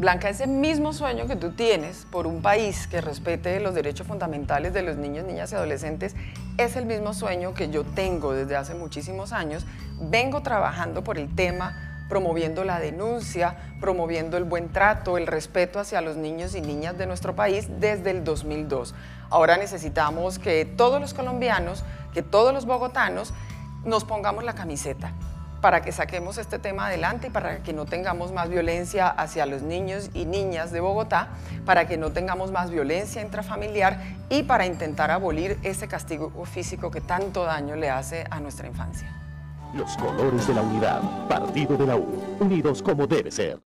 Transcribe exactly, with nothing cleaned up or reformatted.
Blanca, ese mismo sueño que tú tienes por un país que respete los derechos fundamentales de los niños, niñas y adolescentes, es el mismo sueño que yo tengo desde hace muchísimos años. Vengo trabajando por el tema, promoviendo la denuncia, promoviendo el buen trato, el respeto hacia los niños y niñas de nuestro país desde el dos mil dos. Ahora necesitamos que todos los colombianos, que todos los bogotanos nos pongamos la camiseta para que saquemos este tema adelante y para que no tengamos más violencia hacia los niños y niñas de Bogotá, para que no tengamos más violencia intrafamiliar y para intentar abolir ese castigo físico que tanto daño le hace a nuestra infancia. Los colores de la unidad, Partido de la U, unidos como debe ser.